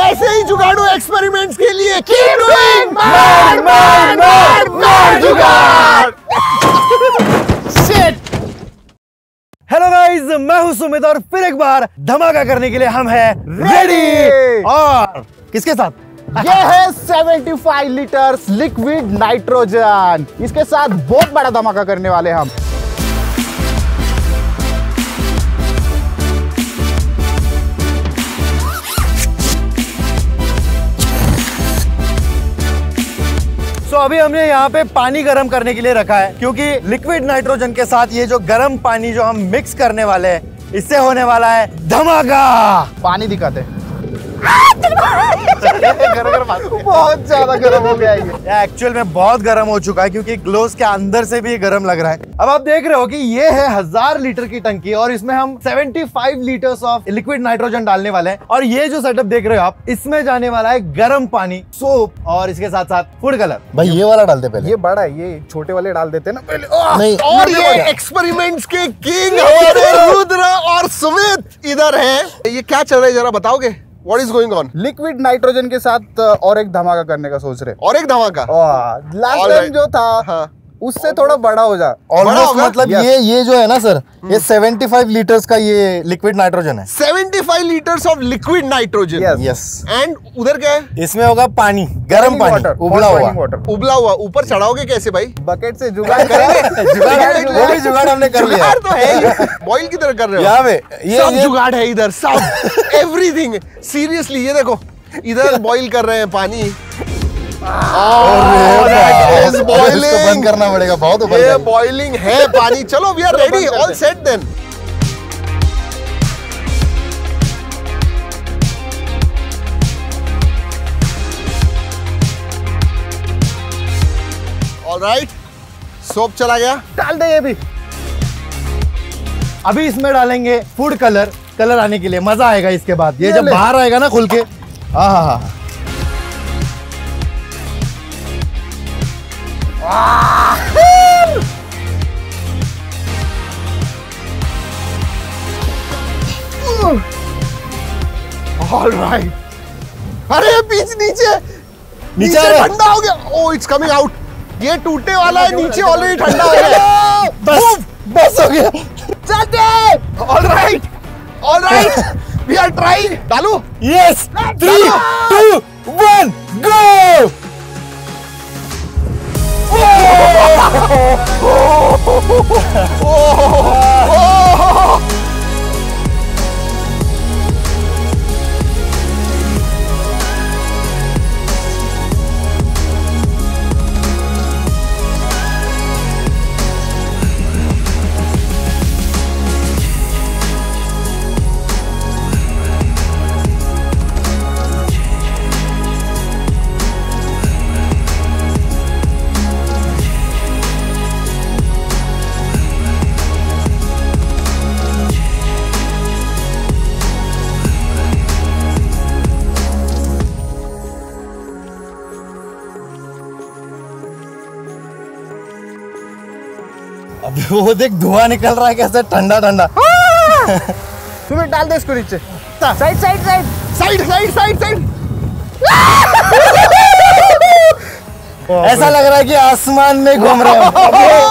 ऐसे ही जुगाड़ू एक्सपेरिमेंट्स के लिए कीप डूइंग जुगाड़। शिट। हेलो गाइस, मैं हूं सुमित और फिर एक बार धमाका करने के लिए हम हैं रेडी। और किसके साथ? ये है 75 लीटर्स लिक्विड नाइट्रोजन। इसके साथ बहुत बड़ा धमाका करने वाले हम। अभी हमने यहाँ पे पानी गर्म करने के लिए रखा है, क्योंकि लिक्विड नाइट्रोजन के साथ ये जो गर्म पानी जो हम मिक्स करने वाले हैं, इससे होने वाला है धमाका। पानी दिखाते बहुत ज्यादा गर्म हो गया ये। एक्चुअल में बहुत गर्म हो चुका है, क्योंकि ग्लोव्स के अंदर से भी गर्म लग रहा है। अब आप देख रहे हो कि ये है 1000 लीटर की टंकी और इसमें हम 75 लीटर्स ऑफ लिक्विड नाइट्रोजन डालने वाले हैं। और ये जो सेटअप देख रहे हो आप, इसमें जाने वाला है गर्म पानी, सोप और इसके साथ साथ फूड कलर। भाई ये वाला डालते पहले। ये बड़ा है, ये छोटे वाले डाल देते ना पहले। नहीं, और ये एक्सपेरिमेंट्स के किंग हमारे रुद्र और सुमित इधर है। ये क्या चल रहा है जरा बताओगे? What is going on? Liquid nitrogen के साथ और एक धमाका करने का सोच रहे। और एक धमाका? लास्ट टाइम जो था हाँ। उससे थोड़ा बड़ा हो जा। ऑलमोस्ट मतलब ये जो है ना सर, ये 75 लीटर्स का ये लिक्विड नाइट्रोजन है। 75 litres of liquid nitrogen. Yes. And उधर क्या है? इसमें होगा पानी, गर्म पानी, उबला हुआ। उबला हुआ। ऊपर चढ़ाओगे कैसे भाई? बकेट से जुगाड़ करेंगे। जुगाड़ हमने कर लिया। जुगाड़ तो है, बॉयल की तरह कर रहे हो। यहाँ पे सब जुगाड़ है इधर, सब एवरीथिंग। सीरियसली ये देखो, इधर बॉईल कर रहे हैं पानी। बंद करना पड़ेगा, बहुत ऊपर। ये बॉइलिंग है पानी। चलो we are ready, all set then. Alright, soap चला गया, डाल दे ये भी। अभी इसमें डालेंगे फूड कलर, कलर आने के लिए मजा आएगा। इसके बाद ये जब बाहर आएगा ना खुल के, हाँ। ऑलराइट। अरे बीच नीचे ठंडा हो गया। Oh it's coming out. ये टूटने वाला है, नीचे ऑलरेडी ठंडा हो गया। बस हो गया। चलते। Alright, we are trying. डालू? यस। 3, 2, 1 गो। अभी वो देख धुआं निकल रहा है कैसे, ठंडा ठंडा। तुम्हें डाल दे इसको नीचे। Side side side side side side side. ऐसा लग रहा है कि आसमान में घूम रहे हो।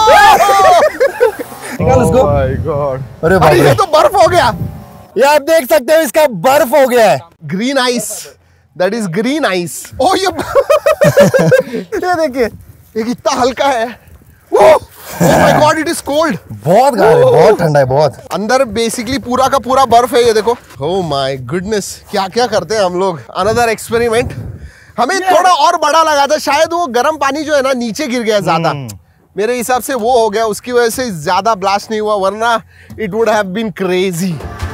निकाल उसको। My god. अरे बाप रे, ये तो बर्फ हो गया। ये आप देख सकते हो, इसका बर्फ हो गया है। Green ice, that is green ice. ओ ये देखिए, ये कितना हल्का है। Oh my God, it is cold. बहुत गाढ़ा है, बहुत ठंडा है, बहुत। अंदर बेसिकली पूरा का पूरा बर्फ है, ये देखो। Oh my goodness, क्या क्या करते हैं हम लोग। Another experiment. हमें थोड़ा और बड़ा लगा था, शायद वो गर्म पानी जो है ना नीचे गिर गया ज्यादा। मेरे हिसाब से वो हो गया, उसकी वजह से ज्यादा ब्लास्ट नहीं हुआ, वरना it would have been crazy.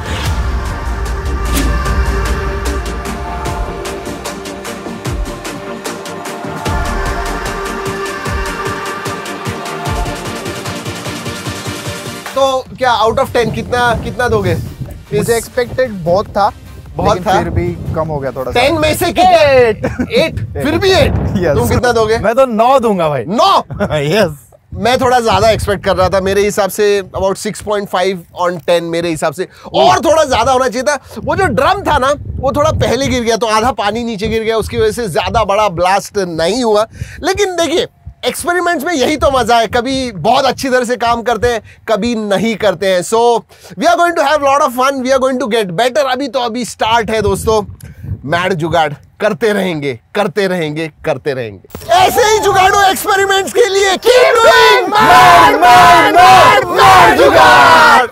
तो क्या आउट ऑफ 10 कितना दोगे? मुझे एक्सपेक्टेड बहुत था, बहुत था, फिर भी कम हो गया थोड़ा। 10 में से कितना? 8। फिर भी 8। Yes. तुम कितना दोगे? मैं तो 9 दूंगा भाई। 9? यस। मैं थोड़ा ज्यादा एक्सपेक्ट कर रहा था, मेरे हिसाब से अबाउट 6.5 on 10 मेरे हिसाब से, और थोड़ा ज्यादा होना चाहिए था। वो जो ड्रम था ना वो थोड़ा पहले गिर गया, तो आधा पानी नीचे गिर गया, उसकी वजह से ज्यादा बड़ा ब्लास्ट नहीं हुआ। लेकिन देखिए एक्सपेरिमेंट्स में यही तो मजा है, कभी बहुत अच्छी तरह से काम करते हैं, कभी नहीं करते हैं। So we are going to have lot of fun, we are going to get better. अभी स्टार्ट है दोस्तों, मैड जुगाड़ करते रहेंगे करते रहेंगे करते रहेंगे। ऐसे ही जुगाड़ो एक्सपेरिमेंट्स के लिए keep doing mad mad mad mad जुगाड़।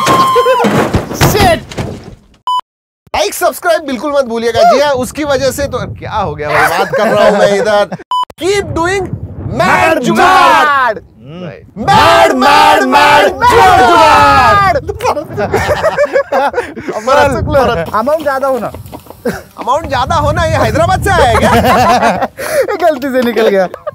शिट, लाइक सब्सक्राइब बिल्कुल मत भूलिएगा जी हाँ, उसकी वजह से तो क्या हो गया भाई, बात कर रहा हूं मैं इधर। Keep doing mad jugaad, mad mad mad jugaad. Amount ज्यादा होना, अमाउंट ज्यादा होना, ये हैदराबाद से आया है क्या? गलती से निकल गया।